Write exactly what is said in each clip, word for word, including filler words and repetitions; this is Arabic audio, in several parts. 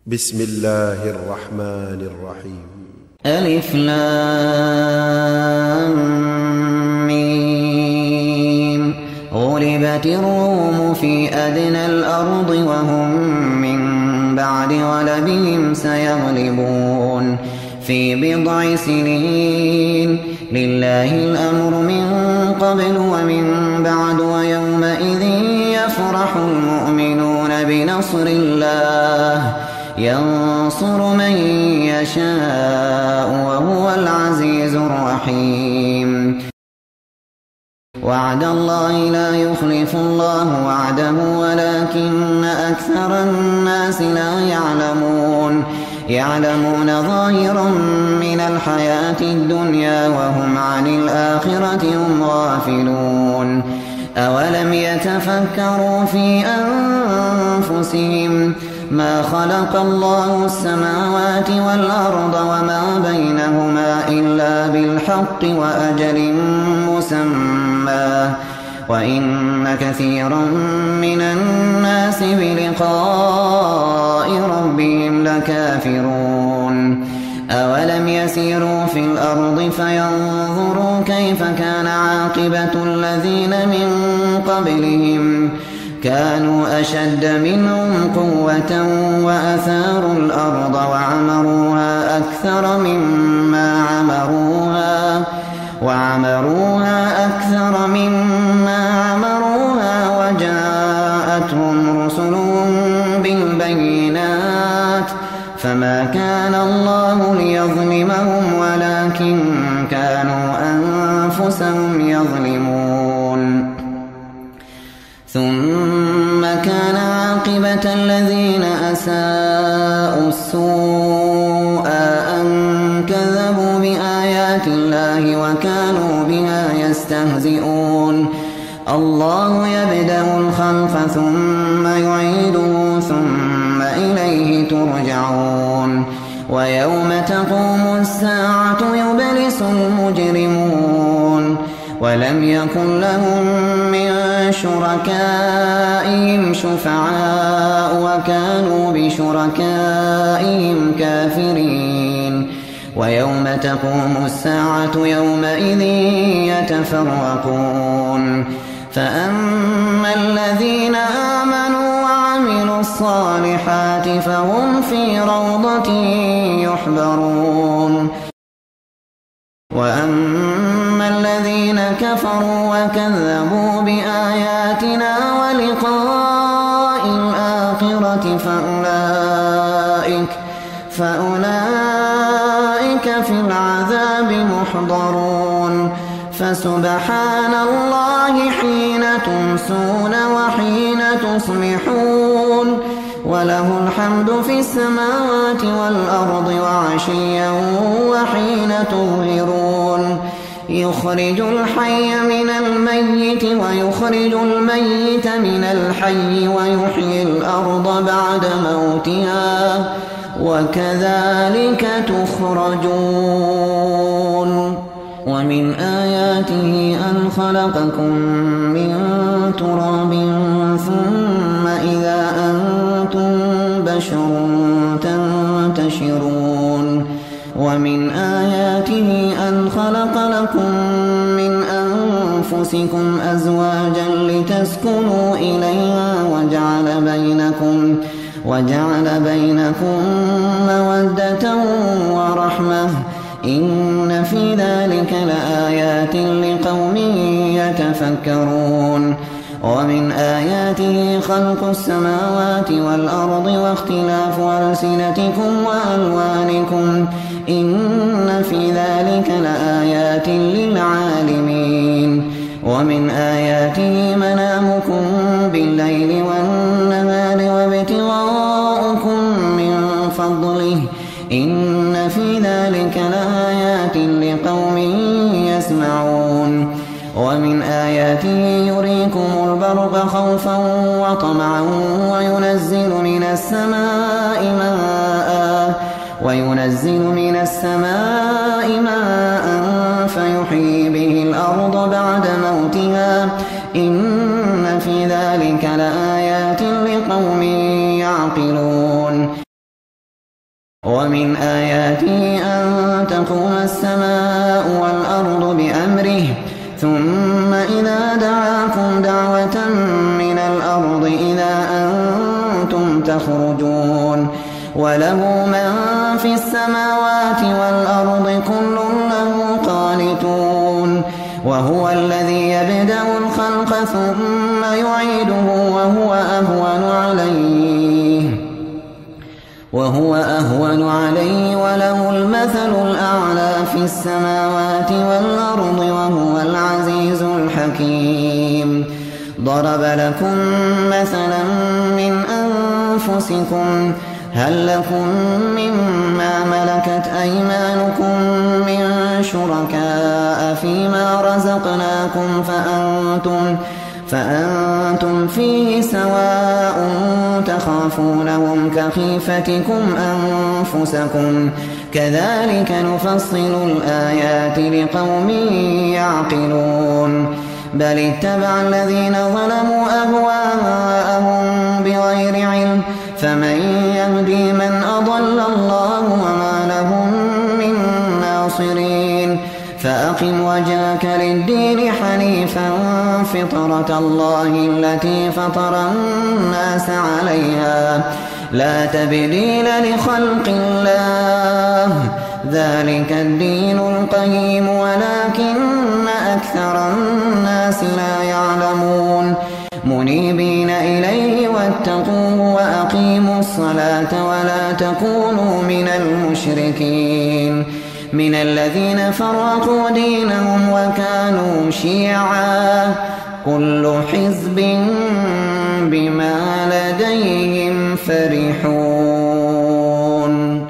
بسم الله الرحمن الرحيم. ألف لام ميم. غلبت الروم في أدنى الأرض وهم من بعد غلبهم سيغلبون في بضع سنين. لله الأمر من قبل ومن بعد ويومئذ يفرح المؤمنون بنصر الله ينصر من يشاء وهو العزيز الرحيم. وعد الله لا يخلف الله وعده ولكن أكثر الناس لا يعلمون يعلمون ظاهرا من الحياة الدنيا وهم عن الآخرة هم غافلون. أولم يتفكروا في أنفسهم ما خلق الله السماوات والأرض وما بينهما إلا بالحق وأجل مسمى وإن كثيرا من الناس بلقاء ربهم لكافرون. أولم يسيروا في الأرض فينظروا كيف كان عاقبة الذين من قبلهم كانوا أشد منهم قوة وأثاروا الأرض وعمروها أكثر مما عمروها وعمروها أكثر مما عمروها وجاءتهم رسلهم بالبينات فما كان الله ليظلمهم ولكن كانوا أنفسهم يظلمون. ثم كان عاقبة الذين أساءوا السوء أن كذبوا بآيات الله وكانوا بها يستهزئون. الله يبدأ الخلق ثم يعيده ثم إليه ترجعون. ويوم تقوم الساعة يبلس المجرمون ولم يكن لهم من شركائهم شفعاء وكانوا بشركائهم كافرين. ويوم تقوم الساعة يومئذ يتفرقون فأما الذين آمنوا وعملوا الصالحات فهم في روضة يحبرون. وأما الذين كفروا وكذبوا بآياتنا ولقاء الآخرة فأولئك فأولئك في العذاب محضرون. فسبحان الله حين تمسون وحين تصبحون وله الحمد في السماوات والأرض وعشيا وحين تظهرون. يخرج الحي من الميت ويخرج الميت من الحي ويحيي الأرض بعد موتها وكذلك تخرجون. ومن آياته أن خلقكم من تراب ثم إذا أنتم بشر تنتشرون. ومن آياته أن خلق لكم من أنفسكم أزواجا لتسكنوا إليها وجعل بينكم وجعل بينكم مودة ورحمة إن في ذلك لآيات لقوم يتفكرون. ومن آياته خلق السماوات والأرض واختلاف ألسنتكم وألوانكم إن في ذلك لآيات للعالمين. ومن آياته منامكم بالليل والنهار وابتغاؤكم من فضله إن في ذلك لآيات لقوم يسمعون. ومن آياته يريكم البرق خوفا وطمعا وينزل من السماء ماء وينزل من السماء ماء فيحيي به الأرض بعد موتها إن في ذلك لآيات لقوم يعقلون. ومن آياته أن تقوم السماء والأرض بأمره ثم إذا دعاكم دعوة من الأرض إذا أنتم تخرجون وله من في السماوات والأرض كل له قانتون وهو الذي يبدأ الخلق ثم يعيده وهو أهون عليه وهو أهون عليه وله المثل الأعلى في السماوات والأرض وهو العزيز الحكيم ضرب لكم مثلا من أنفسكم هل لكم مما ملكت أيمانكم من شركاء فيما رزقناكم فأنتم فأنتم فيه سواء تخافونهم كخيفتكم أنفسكم كذلك نفصل الآيات لقوم يعقلون بل اتبع الذين ظلموا أهواءهم بغير علم فمن يهدي من أضل الله وما لهم من ناصرين فأقم وجهك للدين حنيفا فطرة الله التي فطر الناس عليها لا تبديل لخلق الله ذلك الدين القيم ولكن أكثر الناس لا يعلمون منيبين إليه واتقوه وأقيموا الصلاة ولا تكونوا من المشركين من الذين فرقوا دينهم وكانوا شيعا كل حزب بما لديهم فرحون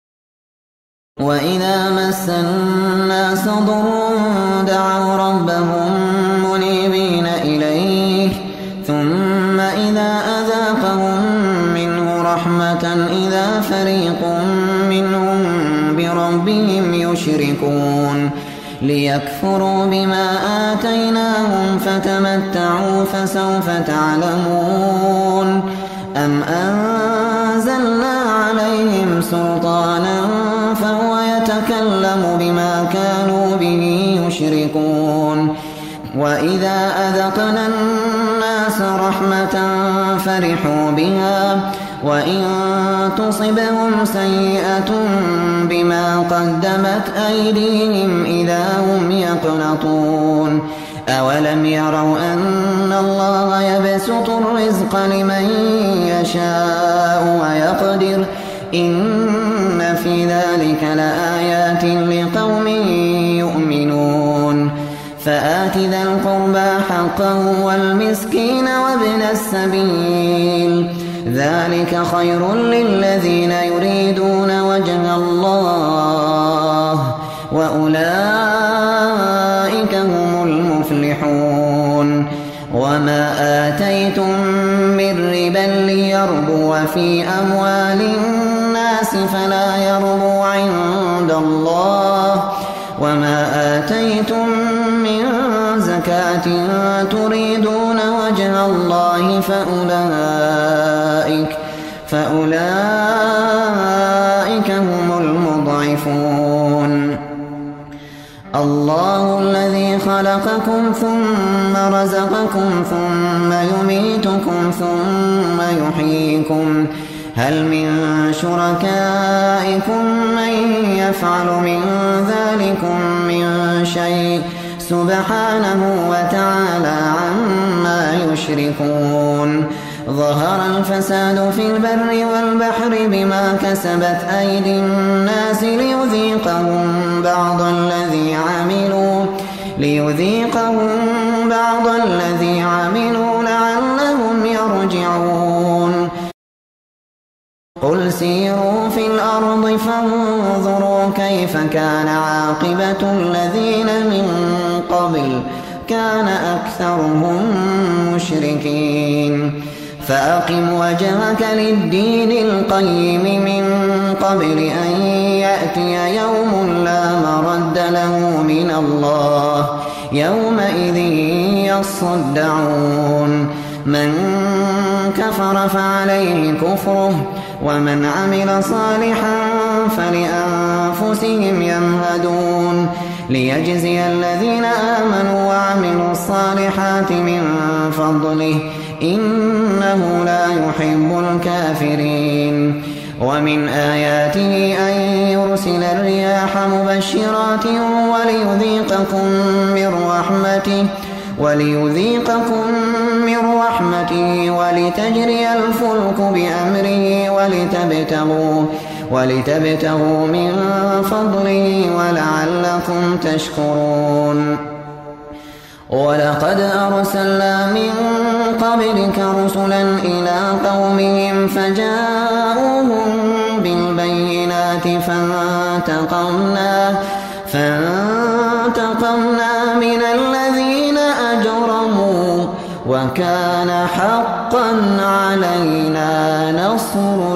وإذا مس الناس ضر دعوا ربهم منيبين إليه ثم إذا أذاقهم منه رحمة إذا فريق منهم بربهم يشركون ليكفروا بما آتيناهم فتمتعوا فسوف تعلمون أم أنزلنا عليهم سلطانا فهو يتكلم بما كانوا به يشركون وإذا أذقنا الناس رحمة فرحوا بها وإن تصبهم سيئة بما قدمت أيديهم إذا هم يقنطون أولم يروا أن الله يبسط الرزق لمن يشاء ويقدر إن في ذلك لآيات لقوم يؤمنون فآت ذا القربى حقه والمسكين وابن السبيل ذلك خير للذين يريدون وجه الله وأولئك هم المفلحون وما آتيتم من ربا ليربو في أموال الناس فلا يربو عند الله وما آتيتم من زكاة تريدون وجه الله فأولئك فأولئك هم المضعفون الله الذي خلقكم ثم رزقكم ثم يميتكم ثم يحييكم هل من شركائكم من يفعل من ذلكم من شيء سبحانه وتعالى عما يشركون ظهر الفساد في البر والبحر بما كسبت أيدي الناس ليذيقهم بعض الذي عملوا ليذيقهم بعض الذي عملوا لعلهم يرجعون قل سيروا في الأرض فانظروا كيف كان عاقبة الذين من قبل كان أكثرهم مشركين فأقم وجهك للدين القيم من قبل أن يأتي يوم لا مرد له من الله يومئذ يصدعون من كفر فعليه كفره ومن عمل صالحا فلأنفسهم يمهدون ليجزي الذين آمنوا وعملوا الصالحات من فضله إنه لا يحب الكافرين. ومن آياته أن يرسل الرياح مبشرات وليذيقكم من رحمته وليذيقكم من رحمته ولتجري الفلك بأمره ولتبتغوا ولتبتغوا من فضله ولعلكم تشكرون. ولقد أرسلنا من قبلك رسلا إلى قومهم فجاءوهم بالبينات فانتقمنا فانتقمنا من الذين أجرموا وكان حقا علينا نصر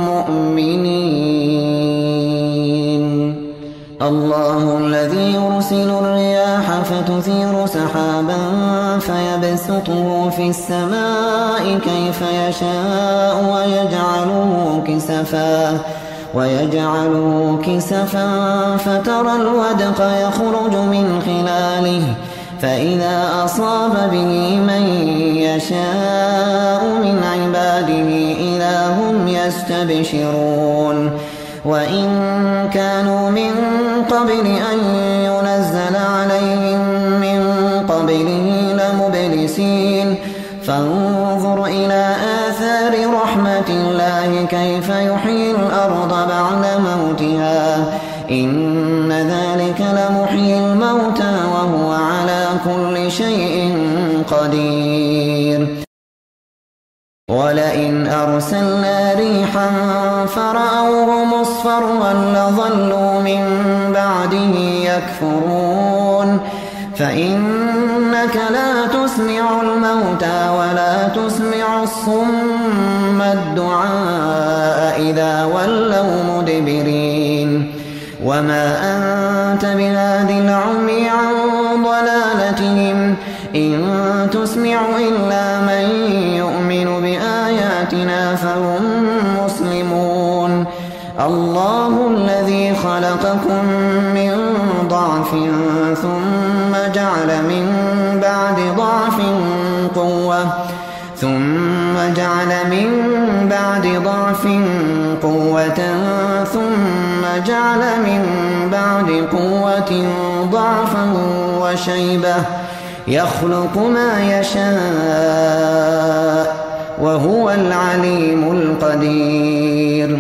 المؤمنين. الله الذي يرسل الرياح فتثير سحابا فيبسطه في السماء كيف يشاء ويجعله كسفا ويجعله كسفا فترى الودق يخرج من خلاله فإذا أصاب به من يشاء من عباده إذا هم يستبشرون. وإن كانوا من قبل أن ينزل عليهم من قبله لمبلسين فانظر إلى آثار رحمة الله كيف يحيي الأرض بعد موتها إن ذلك لمحيي الموتى وهو على كل شيء قدير. ولئن أرسلنا ريحا فرأوه مصفرا لظلوا من بعده يكفرون فإنك لا تسمع الموتى ولا تسمع الصم الدعاء إذا ولوا مدبرين. وما أنت بهاد العمي عن ضلالتهم إن تسمع إلا من يؤمن بآياتنا فهم مسلمون. الله الذي خلقكم من ضعف ثم جعل من بعد ضعف قوة ثم جعل من بعد ضعف قوة ثم جعل من بعد قوة ضعفا وشيبة يخلق ما يشاء وهو العليم القدير.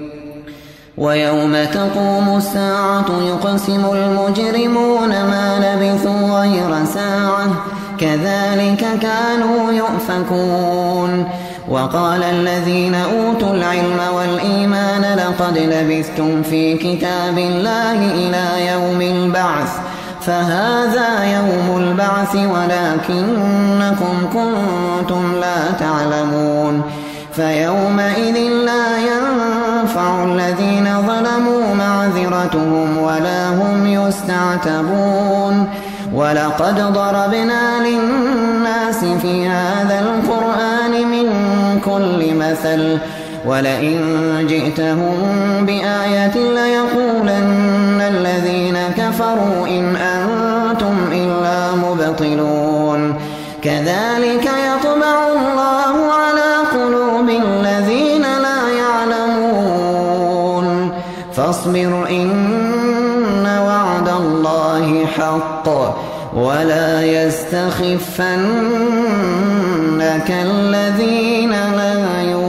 ويوم تقوم الساعة يقسم المجرمون ما لبثوا غير ساعة كذلك كانوا يؤفكون. وقال الذين أوتوا العلم والإيمان لقد لبثتم في كتاب الله إلى يوم البعث فهذا يوم البعث ولكنكم كنتم لا تعلمون. فيومئذ لا ينفع الذين ظلموا معذرتهم ولا هم يستعتبون. ولقد ضربنا للناس في هذا القرآن من كل مثل ولئن جئتهم بآية ليقولن الذين كفروا إن أنتم إلا مبطلون. كذلك يطبع الله على قلوب الذين لا يعلمون. فاصبر إن وعد الله حق ولا يستخفنك الذين لا يؤمنون.